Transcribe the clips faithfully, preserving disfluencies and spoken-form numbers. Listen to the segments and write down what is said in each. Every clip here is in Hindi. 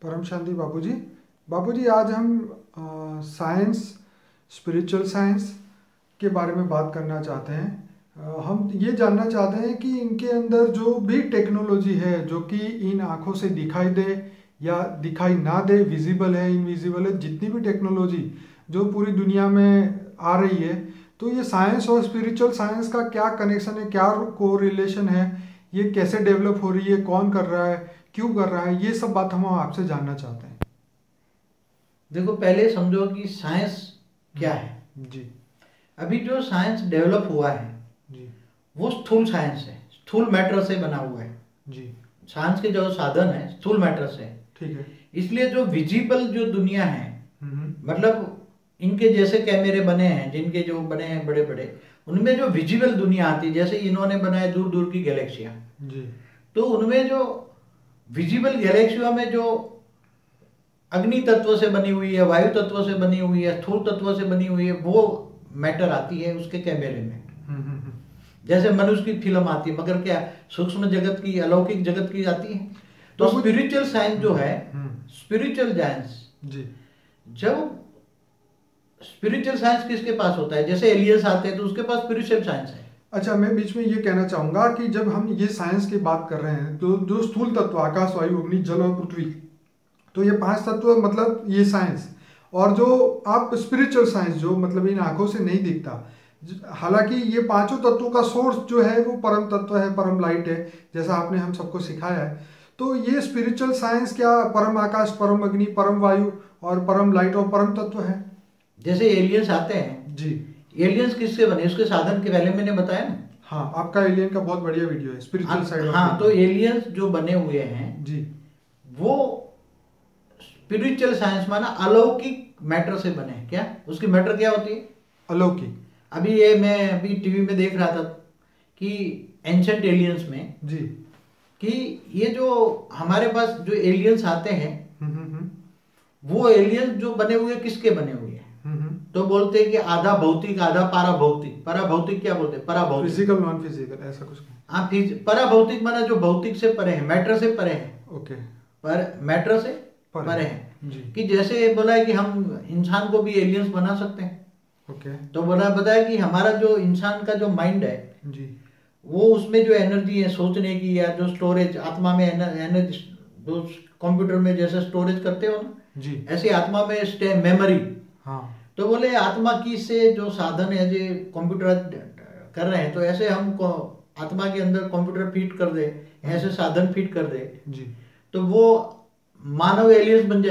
परम शांति बापूजी। बापूजी आज हम साइंस, स्पिरिचुअल साइंस के बारे में बात करना चाहते हैं। आ, हम ये जानना चाहते हैं कि इनके अंदर जो भी टेक्नोलॉजी है जो कि इन आँखों से दिखाई दे या दिखाई ना दे, विजिबल है, इनविजिबल है, जितनी भी टेक्नोलॉजी जो पूरी दुनिया में आ रही है, तो ये साइंस और स्पिरिचुअल साइंस का क्या कनेक्शन है, क्या को रिलेशन है, ये कैसे डेवलप हो रही है, कौन कर रहा है, क्यों कर रहा है, ये सब बात हम आपसे जानना चाहते हैं। देखो, पहले समझो कि साइंस क्या है। जी। अभी जो साइंस डेवलप हुआ है जी। वो स्थूल साइंस है, स्थूल मैटर से बना हुआ है। जी। साइंस के जो साधन है स्थूल मैटर से। ठीक है। इसलिए जो विजिबल जो दुनिया है, मतलब इनके जैसे कैमरे बने हैं, जिनके जो बने हैं बड़े बड़े, उनमें जो विजिबल दुनिया आती है, जैसे इन्होंने बनाए दूर दूर की गैलेक्सियां, जी, तो उनमें जो विजिबल गैलेक्सियों में जो अग्नि तत्व से बनी हुई है, वायु तत्व से बनी हुई है, स्थूल तत्व से बनी हुई है, वो मैटर आती है उसके कैमरे में। जैसे मनुष्य की फिल्म आती है, मगर क्या सूक्ष्म जगत की, अलौकिक जगत की आती है। तो स्पिरिचुअल साइंस जो है, स्पिरिचुअल साइंस, जी, जब स्पिरिचुअल साइंस किसके पास होता है, जैसे एलियंस आते हैं तो उसके पास स्पिरिचुअल साइंस है। अच्छा, मैं बीच में ये कहना चाहूंगा कि जब हम ये साइंस की बात कर रहे हैं तो जो स्थूल तत्व आकाश, वायु, अग्नि, जल और पृथ्वी, तो ये पांच तत्व, मतलब ये साइंस, और जो आप स्पिरिचुअल साइंस जो मतलब इन आंखों से नहीं दिखता, हालांकि ये पांचों तत्वों का सोर्स जो है वो परम तत्व है, परम लाइट है, जैसा आपने हम सबको सिखाया है। तो ये स्पिरिचुअल साइंस क्या परम आकाश, परम अग्नि, परम वायु और परम लाइट और परम तत्व है? जैसे एलियंस आते हैं जी, एलियंस किससे बने, उसके साधन के पहले मैंने बताया ना। हाँ, आपका एलियन का बहुत बढ़िया वीडियो है, स्पिरिचुअल साइड। हाँ, तो एलियंस जो बने हुए हैं जी, वो स्पिरिचुअल साइंस माना अलौकिक मैटर से बने। क्या उसकी मैटर क्या होती है? अलौकिक। अभी ये मैं अभी टीवी में देख रहा था कि एंशिएंट एलियंस में जी, कि ये जो हमारे पास जो एलियंस आते हैं, वो एलियंस जो बने हुए किसके बने हुए हैं? तो बोलते हैं कि आधा भौतिक आधा पाराभौतिक। पाराभौतिक क्या बोलते हैं? पराभौतिक, फिजिकल, नॉन फिजिकल, ऐसा कुछ। हाँ, पराभौतिक माना जो भौतिक से परे है, मैटर से परे है। ओके। पर मैटर से परे, परे है जी। कि जैसे बोला है कि हम इंसान को भी एलियंस बना सकते हैं। ओके। तो बोला बताया कि हमारा जो इंसान का जो माइंड है जी, वो उसमें जो एनर्जी है सोचने की, या जो स्टोरेज आत्मा में एनर्जी, जो कंप्यूटर में जैसे स्टोरेज करते हो ना जी, ऐसे आत्मा में मेमोरी। हाँ, तो बोले आत्मा की से जो साधन है जो कंप्यूटर कर रहे हैं, तो ऐसे हम आत्मा के अंदर कंप्यूटर फिट कर दे, ऐसे साधन फिट कर दे जी, तो वो मानव एलियंस बन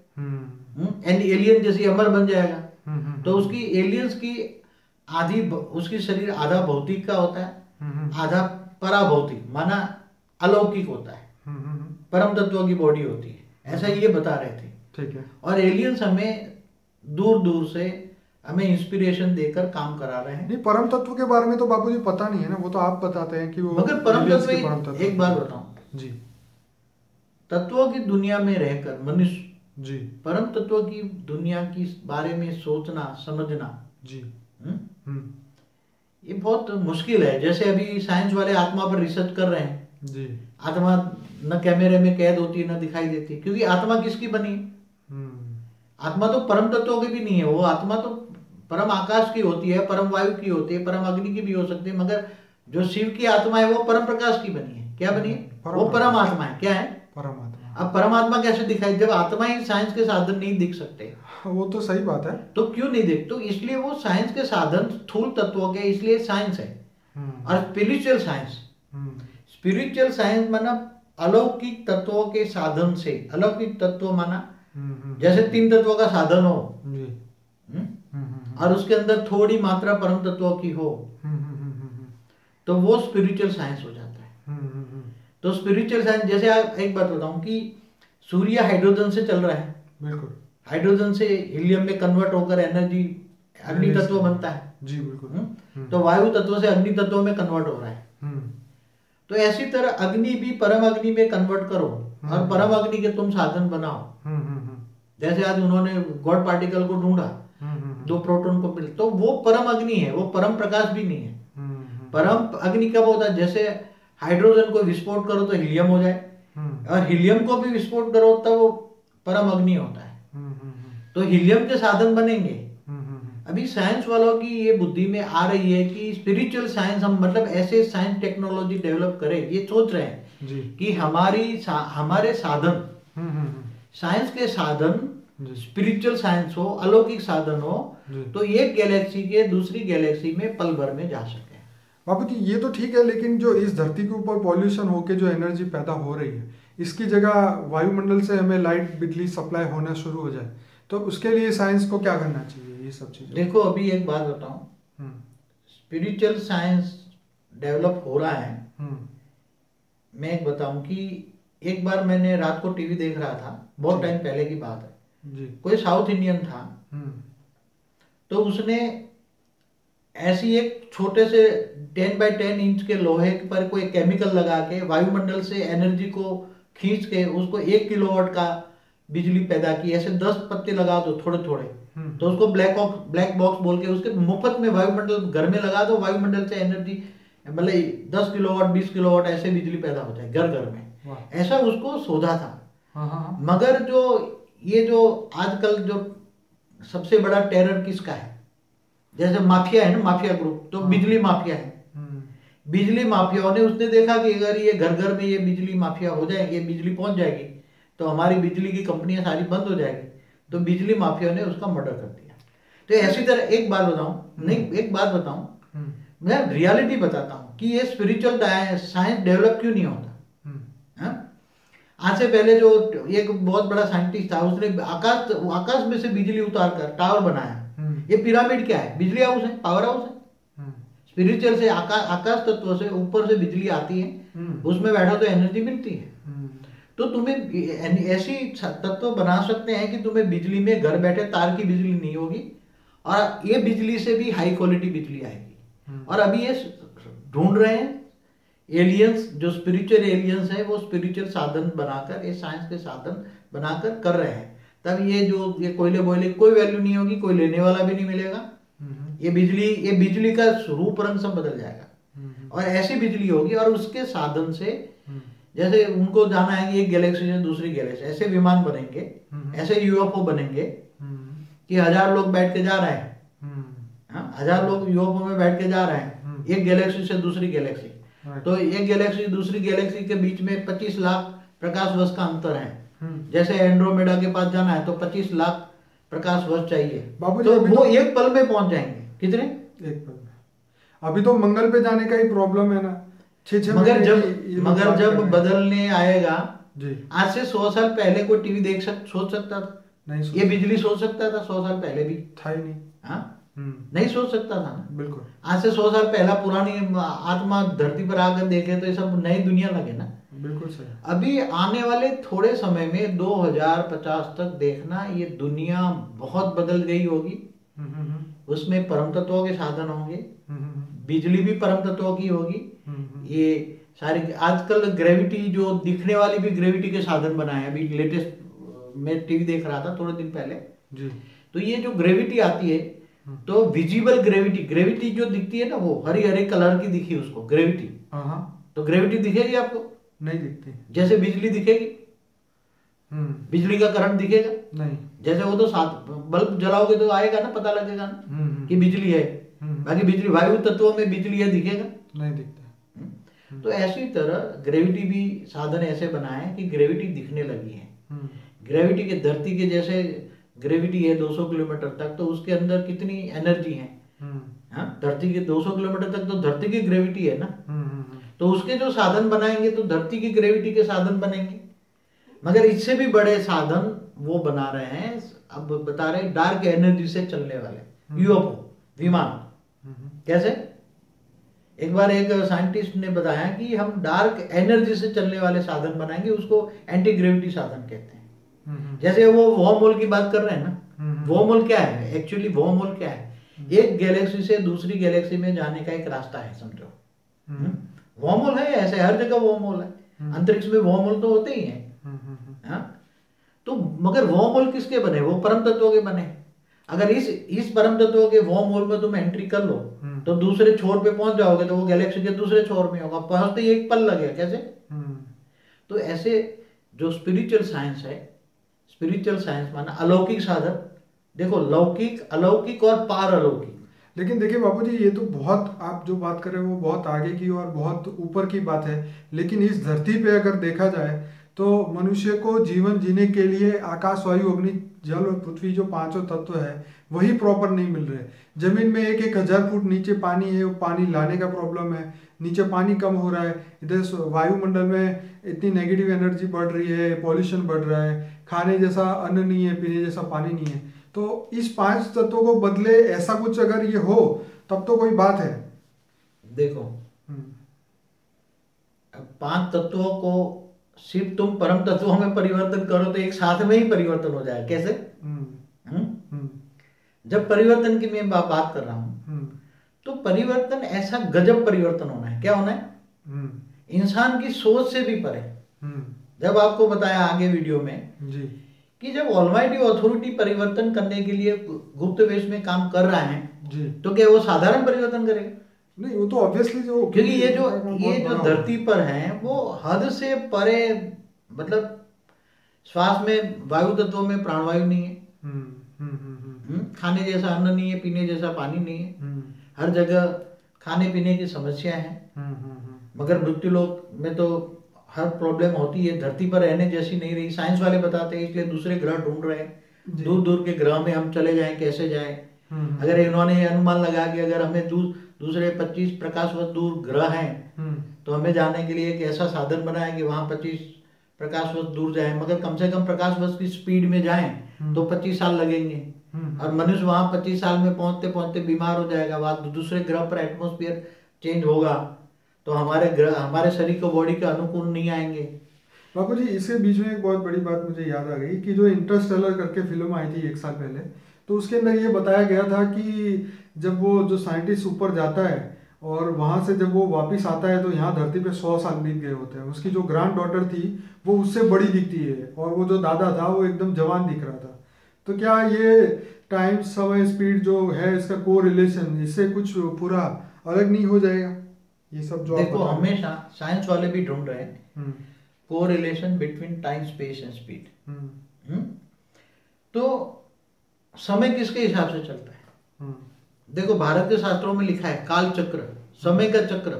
जाएगा, एलियन जैसी अमर बन जाएगा। तो उसकी एलियंस की आधी, उसकी शरीर आधा भौतिक का होता है, आधा पराभौतिक माना अलौकिक होता है, परम तत्व की बॉडी होती है, ऐसा ये बता रहे थे। ठीक है। और एलियंस हमें दूर दूर से हमें इंस्पिरेशन देकर काम करा रहे हैं। नहीं, परम तत्व के बारे में तो बापूजी पता नहीं है ना, वो तो आप बताते हैं कि वो, मगर परम तत्व, तत्व एक बार बताऊं जी, तत्वों की दुनिया में रहकर मनुष्य जी परम तत्व की दुनिया की बारे में सोचना समझना जी, हम्म, ये बहुत मुश्किल है। जैसे अभी साइंस वाले आत्मा पर रिसर्च कर रहे हैं जी, आत्मा न कैमरे में कैद होती है न दिखाई देती, क्योंकि आत्मा किसकी बनी है? आत्मा तो परम तत्वों की भी नहीं है, वो आत्मा तो परम आकाश की होती है, परम वायु की होती है, परम अग्नि की भी हो सकती है, मगर जो शिव की आत्मा है वो परम प्रकाश की बनी है। क्या बनी है? वो परम आत्मा है। क्या है? परमात्मा। अब परमात्मा कैसे दिखाई, जब आत्मा ही साइंस के साधन नहीं दिख सकते? वो तो सही बात है। तो क्यों नहीं दिख, तो इसलिए वो साइंस के साधन स्थूल तत्वों के, इसलिए साइंस है। और स्पिरिचुअल साइंस, स्पिरिचुअल साइंस माना अलौकिक तत्वों के साधन से, अलौकिक तत्व माना जैसे तीन तत्वों का साधन हो और उसके अंदर थोड़ी मात्रा परम तत्वों की हो, तो वो स्पिरिचुअल साइंस हो जाता है। तो स्पिरिचुअल साइंस, जैसे आप एक बात बताऊं कि सूर्य हाइड्रोजन से चल रहा है, बिल्कुल, हाइड्रोजन से हीलियम में कन्वर्ट होकर एनर्जी अग्नि तत्व बनता है जी, बिल्कुल। तो वायु तत्व से अग्नि तत्व में कन्वर्ट हो रहा है। तो ऐसी तरह अग्नि भी परम अग्नि में कन्वर्ट करो और परम अग्नि के तुम साधन बनाओ। जैसे आज उन्होंने गॉड पार्टिकल को ढूंढा, दो प्रोटॉन को मिल, तो वो परम अग्नि है, वो परम प्रकाश भी नहीं है। परम अग्नि कब होता है? जैसे हाइड्रोजन को विस्फोट करो तो हीलियम हो जाए, और हीलियम को भी विस्फोट करो तब परम अग्नि होता है। हम्म, हम्म, हम्म, तो हीलियम के साधन बनेंगे। हम्म, हम्म, अभी साइंस वालों की ये बुद्धि में आ रही है कि स्पिरिचुअल साइंस हम मतलब ऐसे साइंस टेक्नोलॉजी डेवलप करें, ये सोच रहे हैं जी। कि हमारी सा, हमारे साधन, हम्म, हम्म, हम्म, साइंस के साधन, जी। स्पिरिचुअल साइंस हो, अलौकिक साधन हो, जी। तो एक गैलेक्सी के दूसरी गैलेक्सी में पल भर में जा सके। बाबू जी ये तो ठीक है, लेकिन जो इस धरती के ऊपर पॉल्यूशन होके जो एनर्जी पैदा हो रही है, इसकी जगह वायुमंडल से हमें लाइट बिजली सप्लाई होना शुरू हो जाए, तो उसके लिए साइंस को क्या करना चाहिए ये सब चीज़ें? देखो अभी एक बात बताऊं, हम्म, स्पिरिचुअल साइंस डेवलप हो रहा है। हम्म, मैं एक बताऊं कि एक बार मैंने रात को टीवी देख रहा था, बहुत जी। टाइम पहले की बात है। जी। कोई साउथ इंडियन था, हम्म, तो उसने ऐसी एक छोटे से टेन बाई टेन इंच के लोहे पर कोई केमिकल लगा के वायुमंडल से एनर्जी को खींच के उसको एक किलोवाट का बिजली पैदा की। ऐसे दस पत्ते लगा दो थोड़े थोड़े, हम्म, तो उसको ब्लैक बॉक्स ब्लैक बॉक्स बोल के उसके मुफ्त में वायुमंडल घर में लगा दो, वायुमंडल से एनर्जी मतलब दस किलोवाट बीस किलोवाट ऐसे बिजली पैदा हो जाए घर घर में। वाह। ऐसा उसको शोधा था। हाँ, हाँ, हाँ। मगर जो ये जो आजकल जो सबसे बड़ा टेरर किसका है, जैसे माफिया है ना, माफिया ग्रुप, तो हाँ। बिजली माफिया है। हम्म, बिजली माफियाओं ने उसने देखा कि अगर ये घर घर में ये बिजली माफिया हो जाएंगे, बिजली पहुंच जाएगी, तो हमारी बिजली की कंपनियां सारी बंद हो जाएगी। तो बिजली माफियाओं ने उसका मर्डर कर दिया। तो ऐसी तरह एक बात बताऊं, नहीं एक बात बताऊं, हम्म, मैं रियलिटी बताता हूं कि ये स्पिरिचुअल साइंस डेवलप क्यों नहीं होता। हम्म, हाँ? आज से पहले जो एक बहुत बड़ा साइंटिस्ट था, उसने आकाश आकाश में से बिजली उतार कर टावर बनाया। हम्म, ये पिरामिड क्या है? बिजली हाउस है, पावर हाउस है। हम्म, स्पिरिचुअल से आकाश आकाश तत्व से ऊपर से बिजली आती है, हम्म, उसमें बैठो तो एनर्जी मिलती है। हम्म, तो तुम्हें ऐसी तत्व बना सकते हैं कि तुम्हें बिजली में घर बैठे तार की बिजली नहीं होगी, और ये बिजली से भी हाई क्वालिटी बिजली आएगी। हम्म। और अभी ये ढूंढ रहे हैं एलियंस, जो स्पिरिचुअल एलियंस है, वो स्पिरिचुअल साधन बनाकर, ये साइंस के साधन बनाकर कर रहे हैं। तब ये जो ये कोयले बोयले कोई वैल्यू नहीं होगी, कोई लेने वाला भी नहीं मिलेगा। हम्म, ये बिजली ये बिजली का रूप रंग सब बदल जाएगा, हम्म, और ऐसी बिजली होगी। और उसके साधन से हम्म, जैसे उनको जाना है कि एक गैलेक्सी से दूसरी गैलेक्सी, ऐसे विमान बनेंगे, हम्म, ऐसे यूएफओ बनेंगे हम्म, कि हजार लोग बैठ के जा रहे हैं। हम्म, हाँ, हजार लोग यूएफओ में बैठ के जा रहे हैं हम्म। एक गैलेक्सी से दूसरी गैलेक्सी। Right. तो एक गैलेक्सी दूसरी गैलेक्सी के बीच में पच्चीस लाख प्रकाश वर्ष का अंतर है। हम्म। जैसे एंड्रोमेडा के पास जाना है तो पच्चीस लाख प्रकाश वर्ष चाहिए, बाबूजी, तो अभी वो तो- एक पल में पहुंच जाएंगे। कितने? एक पल में। अभी तो मंगल पे जाने का ही प्रॉब्लम है ना, छह छह मगर महीने जब की ये लोग मगर बात कर जब रहे हैं। बदलने आएगा, जी। आज से सौ साल पहले कोई टीवी देख सक सोच सकता था? नहीं सोच ये बिजली सोच सकता था सौ साल पहले भी? था ही नहीं। हाँ, हम्म, नहीं सोच सकता था ना। बिल्कुल। आज से सौ साल पहला पुरानी आत्मा धरती पर आकर देखे तो ये सब नई दुनिया लगे ना। बिल्कुल सही। अभी आने वाले थोड़े समय में दो हज़ार पचास तक देखना, ये दुनिया बहुत बदल गई होगी। हम्म, हम्म, उसमें परम तत्वों के साधन होंगे, हम्म, हम्म, बिजली भी परम तत्वों की होगी। हम्म, हम्म, ये सारी आजकल ग्रेविटी जो दिखने वाली भी ग्रेविटी के साधन बनाए हैं। अभी लेटेस्ट मैं टीवी देख रहा था थोड़े दिन पहले, जी। तो ये जो ग्रेविटी आती है, तो विजिबल ग्रेविटी ग्रेविटी जो दिखती है ना, वो हरी हरे कलर की दिखी उसको ग्रेविटी। हाँ, हाँ। तो ग्रेविटी दिखेगी आपको? नहीं दिखती। जैसे बिजली दिखेगी, हम्म, बिजली का करंट दिखेगा? नहीं। जैसे वो तो साथ बल्ब जलाओगे तो आएगा ना, पता लगेगा ना हम्म, हम्म, कि बिजली है। हम्म, बाकी बिजली वायु तत्वों में बिजली है, दिखेगा? नहीं दिखता। तो ऐसी तरह ग्रेविटी भी साधन ऐसे बनाए कि ग्रेविटी दिखने लगी है। हम्म, ग्रेविटी के धरती के जैसे ग्रेविटी है दो सौ किलोमीटर तक, तो उसके अंदर कितनी एनर्जी है। हम्म, हाँ, धरती के दो सौ किलोमीटर तक तो धरती की ग्रेविटी है ना। हम्म, हम्म, तो उसके जो साधन बनाएंगे तो धरती की ग्रेविटी के साधन बनेंगे। मगर इससे भी बड़े साधन वो बना रहे हैं, अब बता रहे डार्क एनर्जी से चलने वाले यूएफओ विमान। हम्म, कैसे? एक बार एक साइंटिस्ट ने बताया कि हम डार्क एनर्जी से चलने वाले साधन बनाएंगे, उसको एंटी ग्रेविटी साधन कहते हैं। हम्म, जैसे वो वॉर्महोल की बात कर रहे हैं ना, हम्म, वॉर्महोल क्या है एक्चुअली? वॉर्महोल क्या है? एक गैलेक्सी से दूसरी गैलेक्सी में जाने का एक रास्ता है, समझो। हम्म, वॉर्महोल है, ऐसे हर जगह वॉर्महोल है। अंतरिक्ष में वॉर्महोल तो होते ही हैं। हम्म, हम्म, हाँ? तो मगर वॉर्महोल किसके बने? वो परम तत्वों के बने। अगर इस इस परम तत्वों के वॉर्महोल में तुम एंट्री कर लो तो दूसरे छोर पे पहुंच जाओगे, तो वो गैलेक्सी के दूसरे छोर में होगा, पहुंचते ही एक पल लगेगा। कैसे? हम्म, तो ऐसे जो स्पिरिचुअल साइंस है स्पिरिचुअल साइंस माना अलौकिक साधन। देखो लौकिक, अलौकिक और पार अलौकिक। लेकिन देखिए बाबूजी, ये तो बहुत आप जो बात कर रहे हो वो बहुत आगे की और बहुत ऊपर की बात है। लेकिन इस धरती पे अगर देखा जाए तो मनुष्य को जीवन जीने के लिए आकाश, वायु, अग्नि, जल और पृथ्वी जो पांचों तत्व है वही प्रॉपर नहीं मिल रहे। जमीन में एक एक हजार फुट नीचे पानी है, वो पानी लाने का प्रॉब्लम है, नीचे पानी कम हो रहा है। इधर वायुमंडल में इतनी नेगेटिव एनर्जी बढ़ रही है, पॉल्यूशन बढ़ रहा है, खाने जैसा अन्न नहीं है, पीने जैसा पानी नहीं है। तो इस पांच तत्वों को बदले ऐसा कुछ अगर ये हो तब तो कोई बात है। देखो अब पांच तत्वों को सिर्फ तुम परम तत्वों में परिवर्तन करो तो एक साथ में ही परिवर्तन हो जाए। कैसे? हम्म जब परिवर्तन की मैं बा, बात कर रहा हूं तो परिवर्तन ऐसा गजब परिवर्तन होना है। क्या होना है? इंसान की सोच से भी परे। जब आपको बताया आगे वीडियो में जी कि जब ऑलमाइटी अथॉरिटी परिवर्तन करने के लिए गुप्त वेश में काम कर रहा है जी, तो क्या वो साधारण परिवर्तन करेगा? नहीं, वो तो ऑब्वियसली जो क्योंकि ये जो ये जो धरती पर है वो हद से परे, मतलब श्वास में वायु तत्वों में प्राणवायु नहीं है, हम्म हम्म हम्म खाने जैसा अन्न नहीं है, पीने जैसा पानी नहीं है, हर जगह खाने पीने की समस्या है। मगर मृत्यु लोक में तो हर प्रॉब्लम होती है, धरती पर रहने जैसी नहीं रही। साइंस वाले बताते हैं इसलिए दूसरे ग्रह ढूंढ रहे हैं, दूर दूर के ग्रह में हम चले जाएं, कैसे जाएं। अगर इन्होंने अनुमान लगा कि अगर हमें दू, दूसरे पच्चीस प्रकाश वर्ष दूर ग्रह हैं तो हमें जाने के लिए एक ऐसा साधन बनाए कि वहां पच्चीस प्रकाश वर्ष दूर जाए, मगर कम से कम प्रकाश वर्ष की स्पीड में जाएं तो पच्चीस साल लगेंगे और मनुष्य वहां पच्चीस साल में पहुंचते पहुंचते बीमार हो जाएगा। वहां दूसरे ग्रह पर एटमोस्फियर चेंज होगा तो हमारे ग्रह, हमारे शरीर को बॉडी के अनुकूल नहीं आएंगे। बाबू जी, इसके बीच में एक बहुत बड़ी बात मुझे याद आ गई कि जो इंटरस्टेलर करके फिल्म आई थी एक साल पहले, तो उसके अंदर ये बताया गया था कि जब वो जो साइंटिस्ट ऊपर जाता है और वहां से जब वो वापस आता है तो यहाँ धरती पे सौ साल बीत गए होते हैं। उसकी जो ग्रैंड डॉटर थी वो उससे बड़ी दिखती है और वो जो दादा था वो एकदम जवान दिख रहा था। तो क्या ये टाइम, समय, स्पीड जो है इसका को रिलेशन इससे कुछ पूरा अलग नहीं हो जाएगा? ये सब जो देखो हमेशा साइंस वाले भी ढूंढ रहे हैं को relation between time, space and speed. तो समय किसके हिसाब से चलता है? देखो भारत के शास्त्रों में लिखा है काल चक्र, समय का चक्र।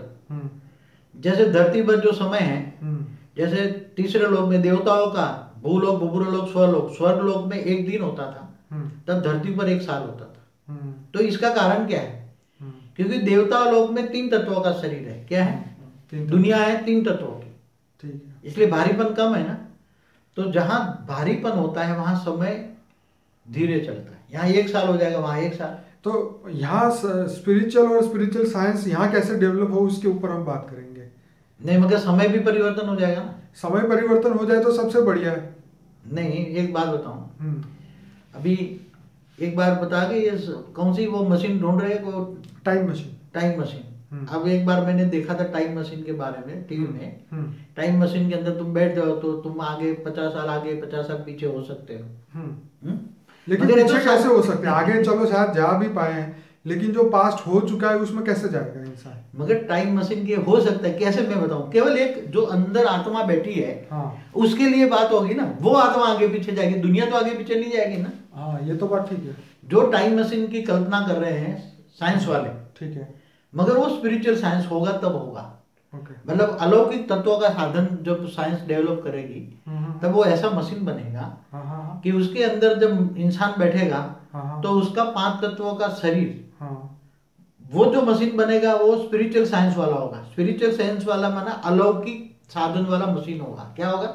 जैसे धरती पर जो समय है, जैसे तीसरे लोक में देवताओं का भूलोक, भूभुरलोक, स्वरलोक, स्वर्गलोक में एक दिन होता था, तब धरती पर एक साल होता था। तो इसका कारण क्या है? क्योंकि देवता लोक में तीन तत्वों का शरीर है। क्या है? दुनिया है तीन तत्वों की, ठीक है, इसलिए भारीपन कम है ना। तो जहां भारीपन होता है वहां समय धीरे चलता है। यहाँ एक साल हो जाएगा, वहां एक साल। तो यहाँ स्पिरिचुअल और स्पिरिचुअल साइंस यहाँ कैसे डेवलप हो उसके ऊपर हम बात करेंगे। नहीं, मगर समय भी परिवर्तन हो जाएगा ना। समय परिवर्तन हो जाए तो सबसे बढ़िया है। नहीं, एक बात बताऊं, अभी एक बार बता के ये कौन सी वो मशीन ढूंढ रहे हैं, टाइम मशीन। Time machine. अब एक बार मैंने देखा था टाइम मशीन के बारे में टीवी में। टाइम मशीन के अंदर तुम बैठ जाओ तो तुम आगे पचास साल आगे, पचास साल पीछे हो सकते हो। लेकिन पीछे कैसे हो सकते हैं? आगे चलो शायद जा भी पाए, लेकिन जो पास्ट हो चुका है उसमें कैसे जाएगा इंसान? मगर टाइम मशीन के हो सकता है, कैसे मैं बताऊं? केवल एक जो अंदर आत्मा बैठी है, हाँ, उसके लिए बात होगी ना। वो आत्मा आगे पीछे जाएगी, दुनिया तो आगे पीछे नहीं जाएगी ना। हाँ, ये तो बात ठीक है। जो टाइम मशीन की कल्पना कर रहे हैं साइंस वाले, ठीक है, मगर वो स्पिरिचुअल साइंस होगा तब होगा। okay. मतलब अलौकिक तत्वों का साधन जब साइंस डेवलप करेगी तब वो ऐसा मशीन बनेगा हाँ, कि उसके अंदर जब इंसान बैठेगा हाँ, तो उसका पांच तत्वों का शरीर हाँ, वो जो मशीन बनेगा वो स्पिरिचुअल साइंस वाला होगा। स्पिरिचुअल साइंस वाला माना अलौकिक साधन वाला मशीन होगा। क्या होगा?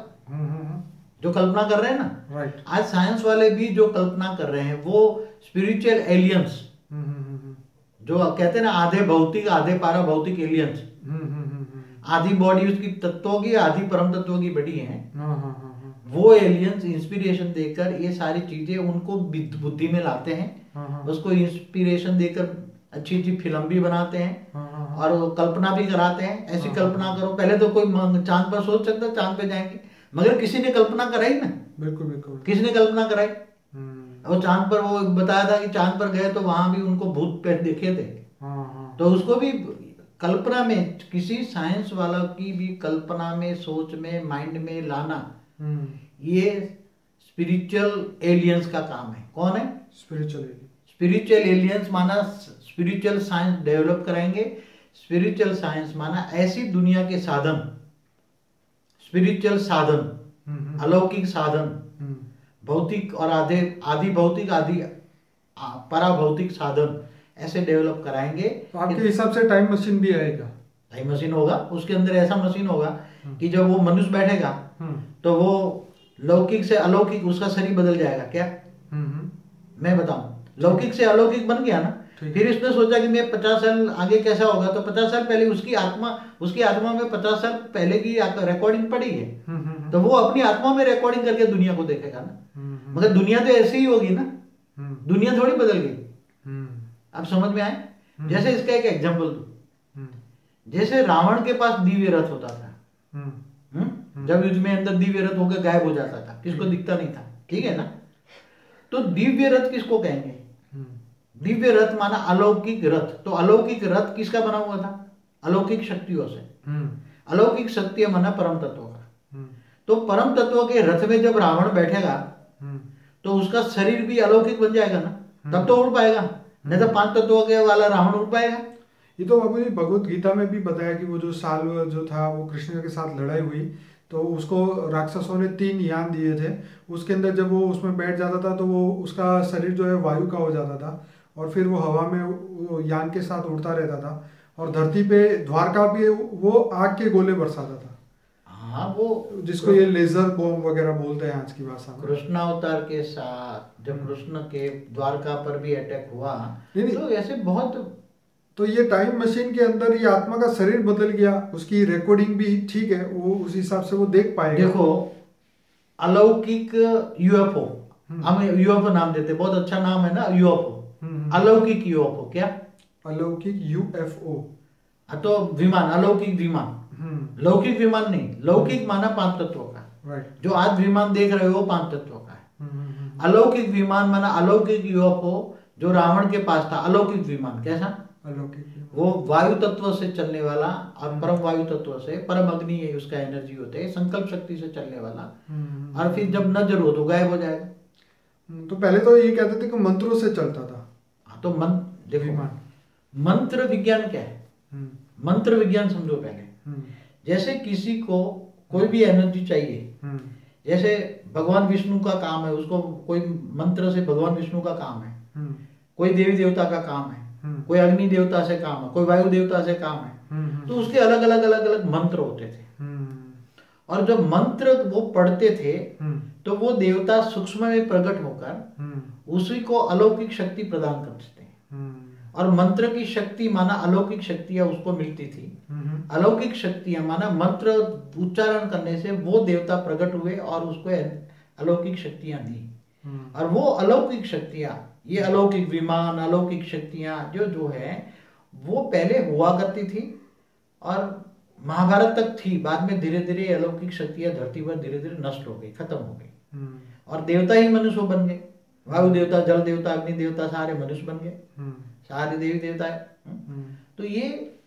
जो कल्पना कर रहे हैं ना, राइट। आज साइंस वाले भी जो कल्पना कर रहे हैं वो स्पिरिचुअल एलियंस, जो कहते हैं ना आधे भौतिक आधे पारा भौतिक एलियंस, आधी बॉडी उसकी तत्वों की, आधी परम तत्वों की बड़ी है। वो एलियंस इंस्पिरेशन देकर ये सारी चीजें उनको बुद्धि में लाते हैं, उसको इंस्पिरेशन देकर अच्छी अच्छी फिल्म भी बनाते हैं और कल्पना भी कराते हैं। ऐसी कल्पना करो, पहले तो कोई चांद पर सोच सकता चांद पे जाएंगे, मगर किसी ने कल्पना कराई ना। बिल्कुल बिल्कुल, किसने कल्पना कराई? और चांद पर वो बताया था कि चांद पर गए तो वहां भी उनको भूत प्रेत दिखे थे। तो उसको भी कल्पना में, किसी साइंस वाला की भी कल्पना में, सोच में, माइंड में लाना, ये स्पिरिचुअल एलियंस का काम है। कौन है? Spiritual aliens. स्पिरिचुअल एलियंस माना स्पिरिचुअल साइंस डेवलप कराएंगे। स्पिरिचुअल साइंस माना ऐसी दुनिया के साधन, स्पिरिचुअल साधन, अलौकिक साधन, भौतिक और आधे आदि भौतिक आदि पराभौतिक साधन ऐसे डेवलप कराएंगे। तो आपके हिसाब से टाइम मशीन भी आएगा? टाइम मशीन होगा, उसके अंदर ऐसा मशीन होगा कि जब वो मनुष्य बैठेगा तो वो लौकिक से अलौकिक उसका शरीर बदल जाएगा। क्या मैं बताऊं? लौकिक से अलौकिक बन गया ना, फिर इसने सोचा कि मैं पचास साल आगे कैसा होगा, तो पचास साल पहले उसकी आत्मा उसकी आत्मा में पचास साल पहले की रिकॉर्डिंग पड़ी है, तो वो अपनी आत्मा में रिकॉर्डिंग करके दुनिया को देखेगा ना। मगर दुनिया तो ऐसी ही होगी ना, दुनिया थोड़ी बदल गई। आप समझ में आए? जैसे इसका एक एग्जांपल दो, जैसे रावण के पास दिव्य रथ होता था, हुँ? जब युद्ध में अंदर दिव्य रथ होकर गायब हो जाता था, किसको दिखता नहीं था, ठीक है ना। तो दिव्य रथ किसको कहेंगे? दिव्य रथ माना अलौकिक रथ। तो अलौकिक रथ किसका बना हुआ था? अलौकिक शक्तियों से। अलौकिक शक्ति माना परम तत्व का। तो परम तत्व के रथ में जब रावण बैठेगा तो उसका शरीर भी अलौकिक बन जाएगा ना, तब तो उड़ पाएगा, नहीं तो पांच तत्वों के वाला रावण उड़ पाएगा? ये तो बाबू जी भगवत गीता में भी बताया कि वो जो साल जो था वो कृष्ण के साथ लड़ाई हुई तो उसको राक्षसों ने तीन यान दिए थे, उसके अंदर जब वो उसमें बैठ जाता था तो वो उसका शरीर जो है वायु का हो जाता था और फिर वो हवा में वो यान के साथ उड़ता रहता था और धरती पे द्वारका पे वो आग के गोले बरसाता था। हाँ, वो जिसको ये लेजर बॉम्ब वगैरह बोलते हैं आज की भाषा में। कृष्ण अवतार के साथ जब कृष्ण के द्वारका पर भी अटैक हुआ तो ऐसे बहुत। तो ये टाइम मशीन के अंदर ये आत्मा का शरीर बदल गया, उसकी रिकॉर्डिंग भी ठीक है, वो उस हिसाब से वो देख पाएगा। देखो अलौकिक यूएफओ, हम यूएफओ नाम देते, बहुत अच्छा नाम है ना यूएफओ। अलौकिक यूएफओ क्या? अलौकिक यूएफओ तो विमान, अलौकिक विमान, लौकिक विमान नहीं। लौकिक माना पांच तत्वों का, राइट। जो आज विमान देख रहे हो पांच तत्वों का है। अलौकिक विमान माना अलौकिक यूएफओ जो रावण के पास था। अलौकिक विमान कैसा? अलौकिक, वो वायु तत्व से चलने वाला और परम वायु तत्व से, परम अग्नि है उसका एनर्जी होते हैं, संकल्प शक्ति से चलने वाला, और फिर जब न जरूरत हो गायब हो जाएगा। तो पहले तो ये कहते थे कि मंत्रों से चलता था। हाँ, तो मन देखो मंत्र विज्ञान क्या है? मंत्र विज्ञान समझो पहले। जैसे किसी को कोई भी एनर्जी चाहिए, जैसे भगवान विष्णु का काम है, उसको कोई मंत्र से भगवान विष्णु का काम है, कोई देवी देवता का काम है, कोई अग्नि देवता से काम है, कोई वायु देवता से काम है, तो उसके अलग अलग अलग अलग मंत्र होते थे। और जब मंत्र वो पढ़ते थे तो वो देवता सूक्ष्म में प्रकट होकर उसी को अलौकिक शक्ति प्रदान करते थे। और मंत्र की शक्ति माना अलौकिक शक्तियां उसको मिलती थी। अलौकिक शक्तियां माना मंत्र उच्चारण करने से वो देवता प्रकट हुए और उसको अलौकिक शक्तियां दी। और वो अलौकिक शक्तियां, ये अलौकिक विमान, अलौकिक शक्तियां जो जो है वो पहले हुआ करती थी और महाभारत तक थी। बाद में धीरे धीरे अलौकिक शक्तियां धरती पर धीरे धीरे नष्ट हो गई, खत्म हो गई, और देवता ही मनुष्य बन गए। वायु देवता, जल देवता, अग्नि देवता सारे मनुष्य बन गए, सारे देवी देवता है। तो ये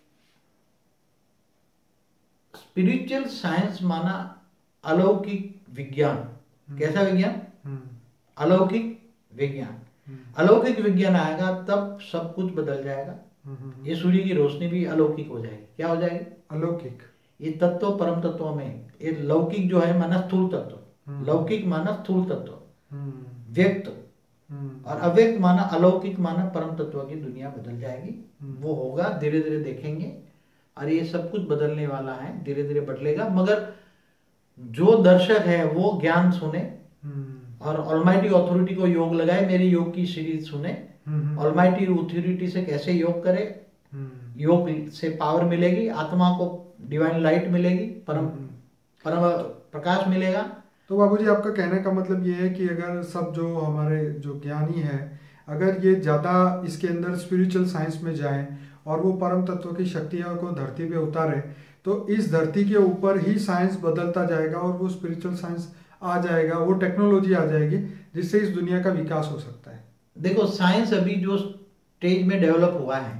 स्पिरिचुअल साइंस माना अलौकिक विज्ञान। कैसा विज्ञान? अलौकिक विज्ञान। अलौकिक विज्ञान आएगा तब सब कुछ बदल जाएगा। ये सूर्य की रोशनी भी अलौकिक हो जाएगी। क्या हो जाएगी? अलौकिक। ये तत्व परम तत्वों में, ये लौकिक जो है माना स्थूल तत्व, लौकिक माना स्थूल तत्व, व्यक्त, और अव्यक्त माना अलौकिक माना परम तत्व की दुनिया बदल जाएगी। वो होगा, धीरे धीरे देखेंगे, और ये सब कुछ बदलने वाला है, धीरे धीरे बदलेगा। मगर जो दर्शक है वो ज्ञान सुने और ऑलमाइटी अथॉरिटी को योग लगाए, मेरी योग की सीरीज सुने, ऑलमाइटी अथॉरिटी से कैसे योग करे, योग से पावर मिलेगी, आत्मा को डिवाइन लाइट मिलेगी, परम परम प्रकाश मिलेगा। तो बाबूजी आपका कहने का मतलब ये है कि अगर सब जो हमारे जो ज्ञानी है, अगर ये ज़्यादा इसके अंदर स्पिरिचुअल साइंस में जाएं और वो परम तत्व की शक्तियों को धरती पे उतारे, तो इस धरती के ऊपर ही साइंस बदलता जाएगा और वो स्पिरिचुअल साइंस आ जाएगा, वो टेक्नोलॉजी आ जाएगी जिससे इस दुनिया का विकास हो सकता है। देखो साइंस अभी जो स्टेज में डेवलप हुआ है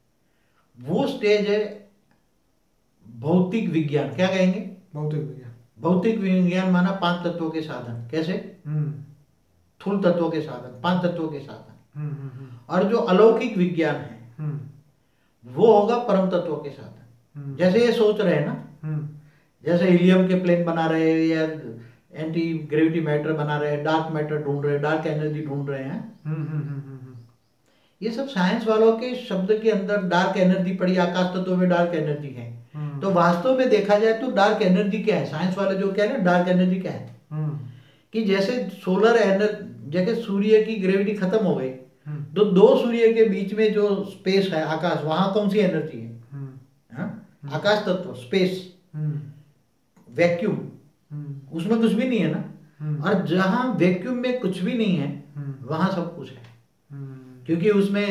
वो स्टेज है भौतिक विज्ञान। क्या कहेंगे? भौतिक विज्ञान। भौतिक विज्ञान माना पांच तत्वों के साधन। कैसे? हम्म स्थूल तत्वों के साधन, पांच तत्वों के साधन। हम्म हम्म और जो अलौकिक विज्ञान है हम्म वो होगा परम तत्वों के साधन। हम्म जैसे ये सोच रहे हैं ना, हम्म जैसे हीलियम के प्लेन बना रहे हैं या एंटी ग्रेविटी मैटर बना रहे हैं, डार्क मैटर ढूंढ रहे हैं, डार्क एनर्जी ढूंढ रहे हैं, हम्म हम्म हम्म हम्म ये सब साइंस वालों के शब्द के अंदर डार्क एनर्जी पड़ी, आकाश तत्व में डार्क एनर्जी है। हम्म तो वास्तव में देखा जाए तो डार्क एनर्जी क्या है? साइंस वाले जो कह रहे हैं डार्क एनर्जी क्या है, हम्म कि जैसे सोलर एनर्जी, जैसे सूर्य की ग्रेविटी खत्म हो गई हम्म तो दो सूर्य के बीच में जो स्पेस है, आकाश, वहां कौन सी एनर्जी है? हम्म हाँ? आकाश तत्व, स्पेस, हम्म वैक्यूम, हम्म उसमें कुछ भी नहीं है ना। हम्म और जहां वैक्यूम में कुछ भी नहीं है हम्म वहां सब कुछ है, हम्म क्योंकि उसमें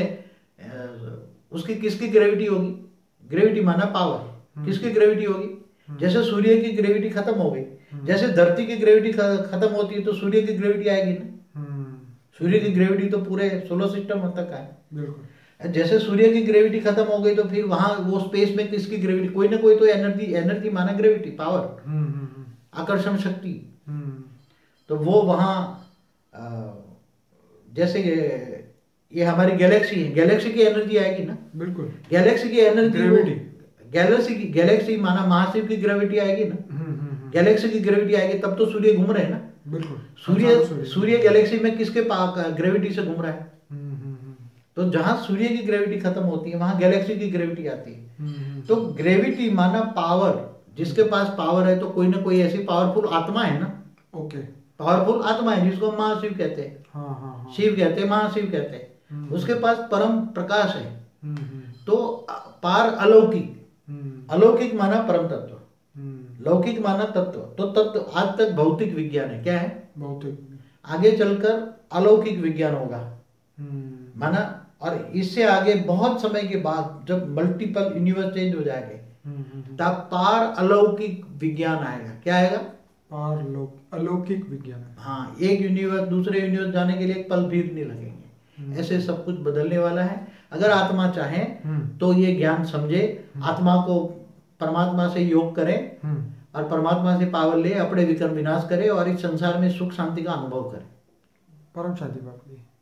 अ, उसकी किसकी ग्रेविटी होगी? ग्रेविटी माना पावर, किसकी ग्रेविटी होगी? जैसे सूर्य की ग्रेविटी खत्म हो गई, जैसे धरती की ग्रेविटी खत्म होती है तो सूर्य की ग्रेविटी आएगी ना। हम्म सूर्य की ग्रेविटी तो पूरे सोलर सिस्टम तक है। बिल्कुल। जैसे सूर्य की ग्रेविटी खत्म हो गई तो फिर वहां वो स्पेस में किसकी ग्रेविटी? कोई ना कोई तो एनर्जी, एनर्जी माना ग्रेविटी, पावर, हम्म हम्म आकर्षण शक्ति। हम्म तो वो वहां अ, जैसे ये ये हमारी गैलेक्सी है, गैलेक्सी की एनर्जी आएगी ना। बिल्कुल। गैलेक्सी की एनर्जी, ग्रेविटी, गैलेक्सी की, गैलेक्सी माना महाशिव की ग्रेविटी आएगी ना। हम्म हम्म गैलेक्सी की ग्रेविटी आएगी तब तो सूर्य घूम रहे हैं ना। बिल्कुल। सूर्य सूर्य गैलेक्सी में किसके ग्रेविटी से घूम रहा है? हम्म हम्म तो जहां सूर्य की ग्रेविटी खत्म होती है वहां गैलेक्सी की ग्रेविटी आती है। हम्म तो ग्रेविटी माना पावर, जिसके पास पावर है तो कोई ना कोई ऐसी पावरफुल आत्मा है ना। ओके। पावरफुल आत्मा है जिसको हम महाशिव कहते हैं, हाँ हाँ हाँ। शिव कहते हैं, महाशिव कहते हैं। हम्म। उसके पास परम प्रकाश है। हम्म हम्म तो पार अलौकिक, हम्म अलौकिक माना परम तत्व, हम्म लौकिक माना तत्व। तो तत्व आज तक भौतिक विज्ञान है, क्या है? भौतिक। आगे चलकर अलौकिक विज्ञान होगा हम्म माना। और इससे आगे बहुत समय के बाद जब मल्टीपल यूनिवर्स चेंज हो जाएंगे हम्म हम्म तब पार अलौकिक विज्ञान आएगा। क्या आएगा? पार लौक अलौकिक विज्ञान है। हाँ, एक यूनिवर्स दूसरे यूनिवर्स जाने के लिए एक पल भी नहीं लगेंगे। ऐसे सब कुछ बदलने वाला है। अगर आत्मा चाहे हम्म तो ये ज्ञान समझे, आत्मा को परमात्मा से योग करे हम्म और परमात्मा से पावर ले, अपने विक्रम विनाश करे और इस संसार में सुख शांति का अनुभव करे। परम शांति बाप की।